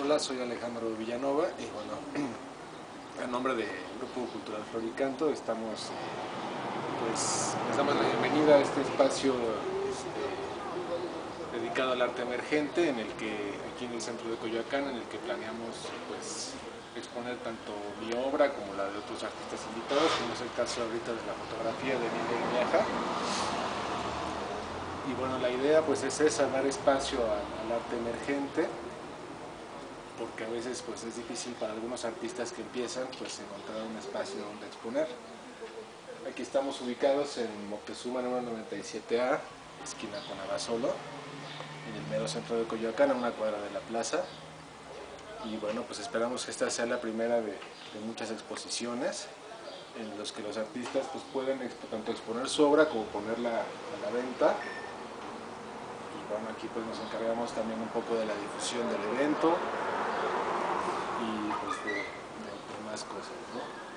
Hola, soy Alejandro Villanova y bueno, a nombre del Grupo Cultural Floricanto estamos, pues, les damos la bienvenida a este espacio dedicado al arte emergente, en el que aquí en el centro de Coyoacán, en el que planeamos pues exponer tanto mi obra como la de otros artistas invitados, como es el caso ahorita de la fotografía de Miguel Miaja. Y bueno, la idea pues es esa, dar espacio al arte emergente, porque a veces pues es difícil para algunos artistas que empiezan pues encontrar un espacio donde exponer. Aquí estamos ubicados en Moctezuma número 97A, esquina con Abasolo, en el mero centro de Coyoacán, a una cuadra de la plaza. Y bueno, pues esperamos que esta sea la primera de muchas exposiciones en los que los artistas pues pueden tanto exponer su obra como ponerla a la venta. Y bueno, aquí pues nos encargamos también un poco de la difusión del evento y pues de más cosas, ¿no?